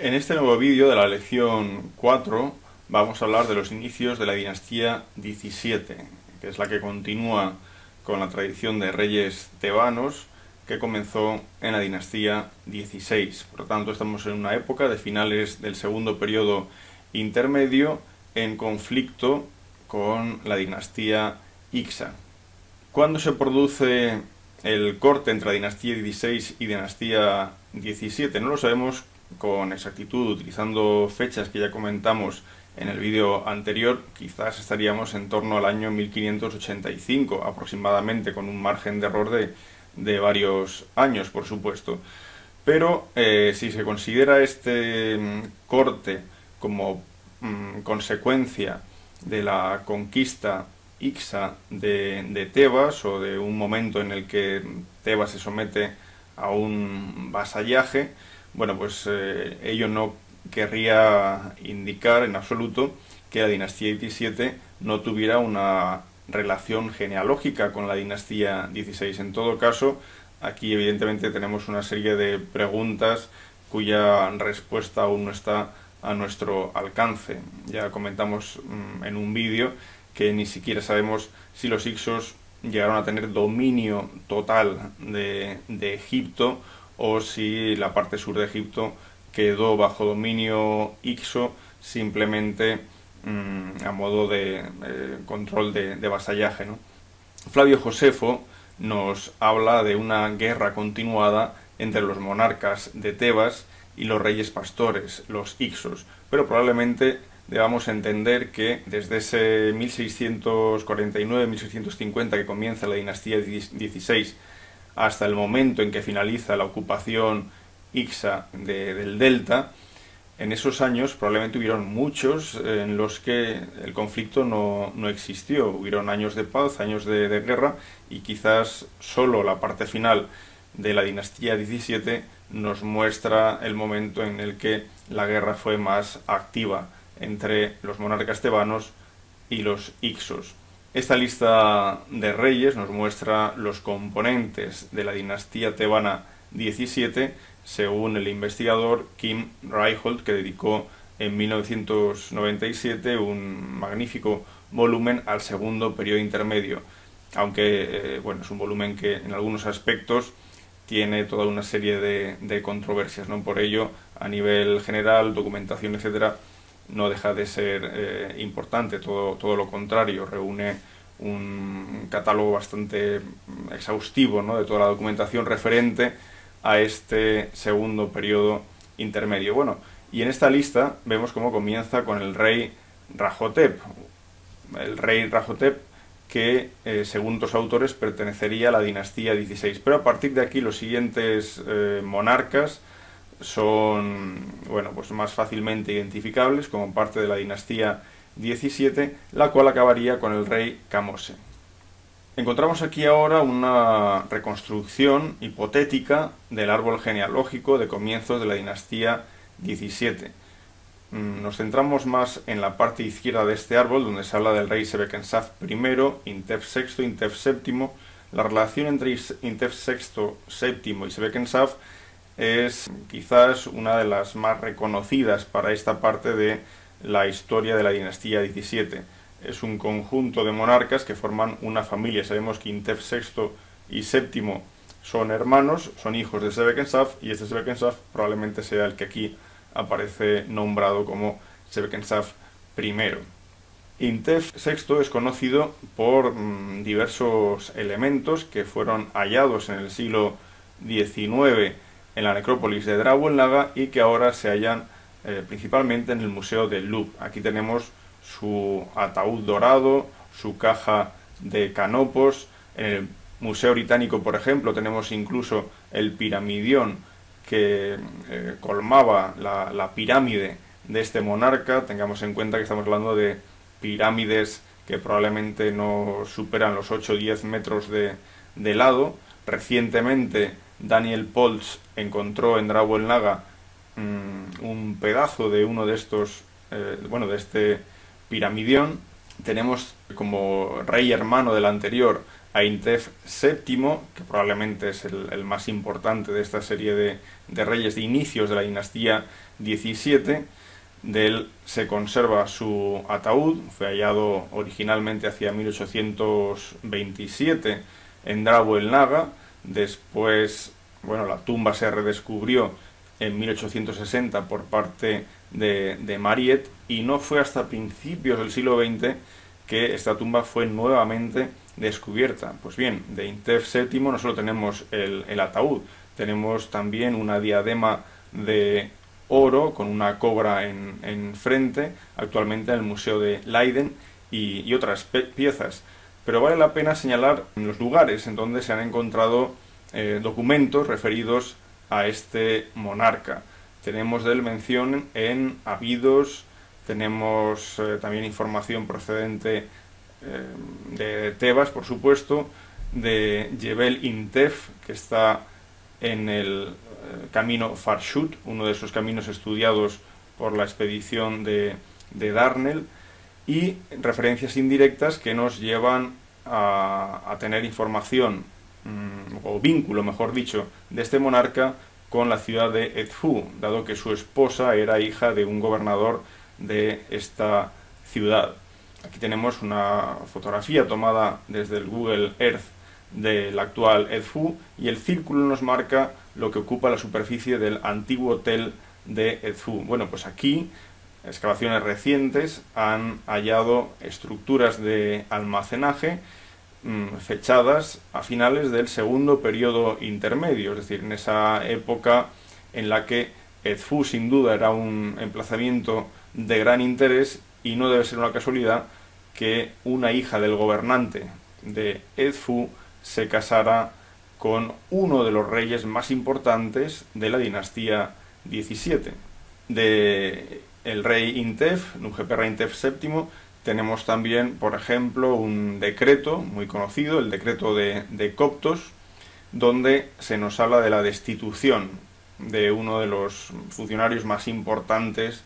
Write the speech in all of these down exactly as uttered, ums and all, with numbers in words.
En este nuevo vídeo de la lección cuatro vamos a hablar de los inicios de la dinastía diecisiete, que es la que continúa con la tradición de reyes tebanos que comenzó en la dinastía dieciséis. Por lo tanto, estamos en una época de finales del segundo periodo intermedio en conflicto con la dinastía Hyksa. ¿Cuándo se produce el corte entre la dinastía dieciséis y dinastía diecisiete? No lo sabemos con exactitud, utilizando fechas que ya comentamos en el vídeo anterior. Quizás estaríamos en torno al año mil quinientos ochenta y cinco aproximadamente, con un margen de error de, de varios años, por supuesto. Pero eh, si se considera este mm, corte como mm, consecuencia de la conquista Hyksa de, de Tebas, o de un momento en el que Tebas se somete a un vasallaje, bueno, pues eh, ello no querría indicar en absoluto que la dinastía diecisiete no tuviera una relación genealógica con la dinastía dieciséis. En todo caso, aquí evidentemente tenemos una serie de preguntas cuya respuesta aún no está a nuestro alcance. Ya comentamos mmm, en un vídeo que ni siquiera sabemos si los hicsos llegaron a tener dominio total de, de Egipto, o si la parte sur de Egipto quedó bajo dominio hicso simplemente mmm, a modo de eh, control de, de vasallaje, ¿no? Flavio Josefo nos habla de una guerra continuada entre los monarcas de Tebas y los reyes pastores, los hicsos, pero probablemente debamos entender que desde ese mil seiscientos cuarenta y nueve mil seiscientos cincuenta, que comienza la dinastía dieciséis, hasta el momento en que finaliza la ocupación Hyksa de, del delta, en esos años probablemente hubieron muchos en los que el conflicto no, no existió. Hubieron años de paz, años de, de guerra, y quizás solo la parte final de la dinastía diecisiete nos muestra el momento en el que la guerra fue más activa entre los monarcas tebanos y los hicsos. Esta lista de reyes nos muestra los componentes de la dinastía tebana diecisiete, según el investigador Kim Ryholt, que dedicó en mil novecientos noventa y siete un magnífico volumen al segundo periodo intermedio, aunque eh, bueno, es un volumen que en algunos aspectos tiene toda una serie de, de controversias, ¿no? Por ello, a nivel general, documentación, etcétera, no deja de ser eh, importante. Todo, todo lo contrario, reúne un catálogo bastante exhaustivo, ¿no?, de toda la documentación referente a este segundo periodo intermedio. Bueno, y en esta lista vemos cómo comienza con el rey Rahotep, el rey Rahotep que, eh, según otros autores, pertenecería a la dinastía dieciséis. Pero a partir de aquí los siguientes eh, monarcas son, bueno, pues más fácilmente identificables como parte de la dinastía diecisiete, la cual acabaría con el rey Kamose. Encontramos aquí ahora una reconstrucción hipotética del árbol genealógico de comienzos de la dinastía diecisiete. Nos centramos más en la parte izquierda de este árbol, donde se habla del rey Sebekensav primero, Intef sexto, Intef séptimo. La relación entre Intef sexto, séptimo y Sebekensav es quizás una de las más reconocidas para esta parte de la historia de la dinastía diecisiete. Es un conjunto de monarcas que forman una familia. Sabemos que Intef sexto y séptimo son hermanos, son hijos de Sebekensav, y este Sebekensav probablemente sea el que aquí aparece nombrado como Sebekensav primero. Intef sexto es conocido por mmm, diversos elementos que fueron hallados en el siglo diecinueve en la necrópolis de Drauenlaga y que ahora se hallan eh, principalmente en el Museo del Louvre. Aquí tenemos su ataúd dorado, su caja de canopos. En el Museo Británico, por ejemplo, tenemos incluso el piramidión que eh, colmaba la, la pirámide de este monarca. Tengamos en cuenta que estamos hablando de pirámides que probablemente no superan los ocho o diez metros de, de lado. Recientemente Daniel Poltz encontró en Drauenlaga mmm, un pedazo de uno de estos, eh, bueno, de este piramidión, Tenemos como rey hermano del anterior a Intef séptimo, que probablemente es el, el más importante de esta serie de, de reyes de inicios de la dinastía diecisiete. De él se conserva su ataúd, fue hallado originalmente hacia mil ochocientos veintisiete en Drabo el Naga. Después, bueno, la tumba se redescubrió en mil ochocientos sesenta por parte de, de Mariette, y no fue hasta principios del siglo veinte que esta tumba fue nuevamente descubierta. Pues bien, de Intef séptimo no solo tenemos el, el ataúd, tenemos también una diadema de oro con una cobra en, en frente, actualmente en el Museo de Leiden, y, y otras piezas. Pero vale la pena señalar los lugares en donde se han encontrado eh, documentos referidos a este monarca. Tenemos de él mención en Abidos, tenemos eh, también información procedente eh, de Tebas, por supuesto, de Jebel Intef, que está en el eh, camino Farshut, uno de esos caminos estudiados por la expedición de, de Darnell, y referencias indirectas que nos llevan a, a tener información, mmm, o vínculo, mejor dicho, de este monarca con la ciudad de Edfu, dado que su esposa era hija de un gobernador de esta ciudad. Aquí tenemos una fotografía tomada desde el Google Earth del actual Edfu, y el círculo nos marca lo que ocupa la superficie del antiguo hotel de Edfu. Bueno, pues aquí excavaciones recientes han hallado estructuras de almacenaje mmm, fechadas a finales del segundo periodo intermedio, es decir, en esa época en la que Edfu sin duda era un emplazamiento de gran interés, y no debe ser una casualidad que una hija del gobernante de Edfu se casara con uno de los reyes más importantes de la dinastía diecisiete. De el rey Intef, Nujeperra Intef séptimo, tenemos también, por ejemplo, un decreto muy conocido, el decreto de, de Coptos, donde se nos habla de la destitución de uno de los funcionarios más importantes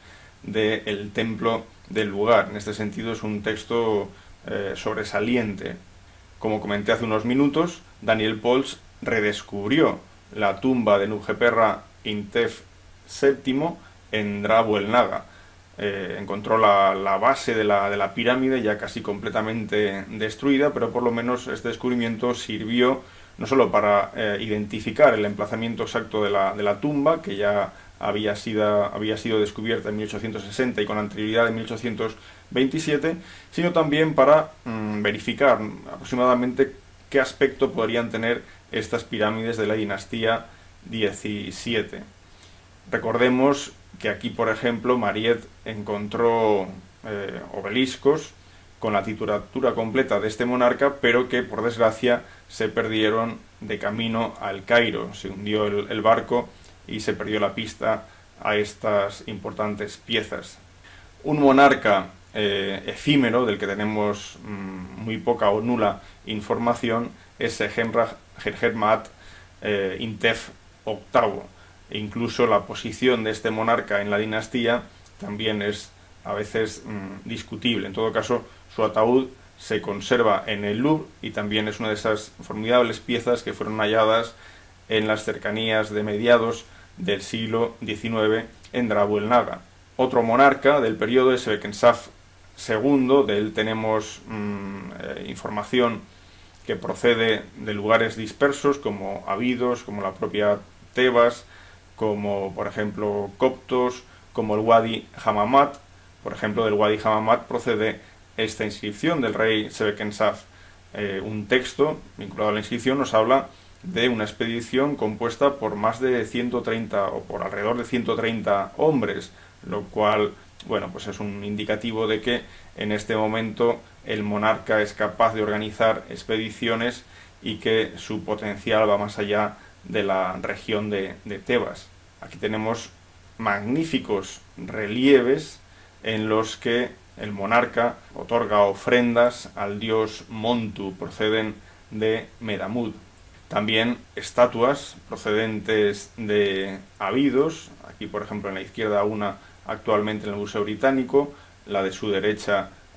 del templo del lugar. En este sentido es un texto eh, sobresaliente. Como comenté hace unos minutos, Daniel Pölz redescubrió la tumba de Nujeperra Intef séptimo en Drabo el Naga. Eh, encontró la, la base de la, de la pirámide ya casi completamente destruida, pero por lo menos este descubrimiento sirvió no solo para eh, identificar el emplazamiento exacto de la, de la tumba, que ya había sido, había sido descubierta en mil ochocientos sesenta y con anterioridad en mil ochocientos veintisiete, sino también para mmm, verificar aproximadamente qué aspecto podrían tener estas pirámides de la dinastía diecisiete. Recordemos que aquí, por ejemplo, Mariette encontró eh, obeliscos con la titulatura completa de este monarca, pero que por desgracia se perdieron de camino al Cairo. Se hundió el, el barco y se perdió la pista a estas importantes piezas. Un monarca eh, efímero, del que tenemos mmm, muy poca o nula información, es Sehemra Gergermat eh, Intef octavo. E incluso la posición de este monarca en la dinastía también es a veces mmm, discutible. En todo caso, su ataúd se conserva en el Louvre y también es una de esas formidables piezas que fueron halladas en las cercanías de mediados del siglo diecinueve en Drabo el Naga. Otro monarca del periodo es Sebekensaf segundo, de él tenemos mmm, eh, información que procede de lugares dispersos como Abidos, como la propia Tebas, como por ejemplo Coptos, como el Wadi Hamamat. Por ejemplo, del Wadi Hamamat procede esta inscripción del rey Sebekensaf. Eh, un texto vinculado a la inscripción nos habla de una expedición compuesta por más de ciento treinta o por alrededor de ciento treinta hombres, lo cual, bueno, pues es un indicativo de que en este momento el monarca es capaz de organizar expediciones y que su potencial va más allá de la región de, de Tebas. Aquí tenemos magníficos relieves en los que el monarca otorga ofrendas al dios Montu, proceden de Medamud. También estatuas procedentes de Abidos, aquí por ejemplo en la izquierda una actualmente en el Museo Británico, la de su derecha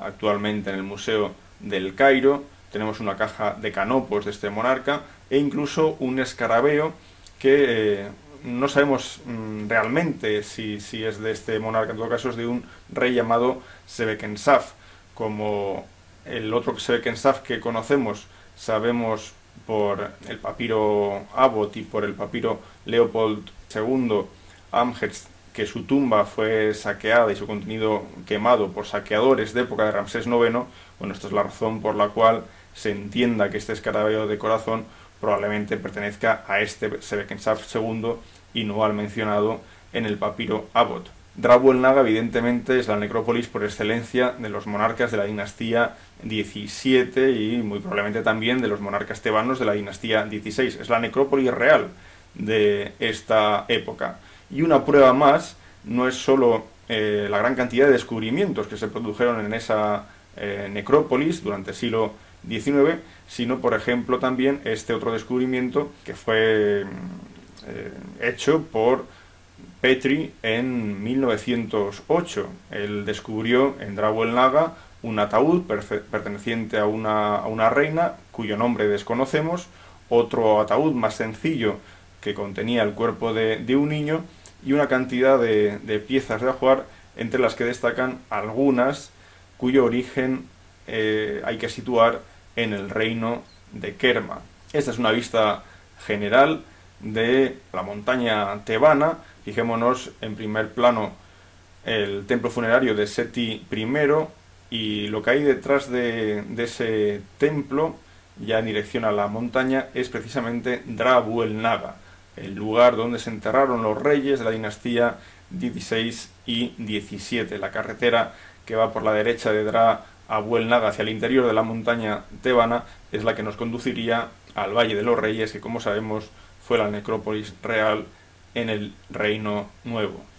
actualmente en el Museo del Cairo. Tenemos una caja de canopos de este monarca e incluso un escarabeo que eh, no sabemos mmm, realmente si, si es de este monarca, en todo caso es de un rey llamado Sebekensaf. Como el otro Sebekensaf que conocemos sabemos por el papiro Abbott y por el papiro Leopold segundo Amherst que su tumba fue saqueada y su contenido quemado por saqueadores de época de Ramsés noveno, bueno, esta es la razón por la cual se entienda que este escarabeo de corazón probablemente pertenezca a este Sebekensaf segundo y no al mencionado en el papiro Abbott. Dra-Buelnaga evidentemente es la necrópolis por excelencia de los monarcas de la dinastía diecisiete y muy probablemente también de los monarcas tebanos de la dinastía dieciséis. Es la necrópolis real de esta época. Y una prueba más no es solo eh, la gran cantidad de descubrimientos que se produjeron en esa eh, necrópolis durante el siglo diecinueve, sino por ejemplo también este otro descubrimiento que fue eh, hecho por Petrie en mil novecientos ocho. Él descubrió en Dra-Buelnaga un ataúd perteneciente a una, a una reina cuyo nombre desconocemos, otro ataúd más sencillo que contenía el cuerpo de, de un niño y una cantidad de, de piezas de ajuar, entre las que destacan algunas cuyo origen eh, hay que situar en el reino de Kerma. Esta es una vista general de la montaña tebana. Fijémonos en primer plano el templo funerario de Seti primero y lo que hay detrás de, de ese templo, ya en dirección a la montaña, es precisamente Dra-Buelnaga, el lugar donde se enterraron los reyes de la dinastía dieciséis y diecisiete. La carretera que va por la derecha de Dra a Buelnaga hacia el interior de la montaña tebana es la que nos conduciría al Valle de los Reyes, que como sabemos fue la necrópolis real en el Reino Nuevo.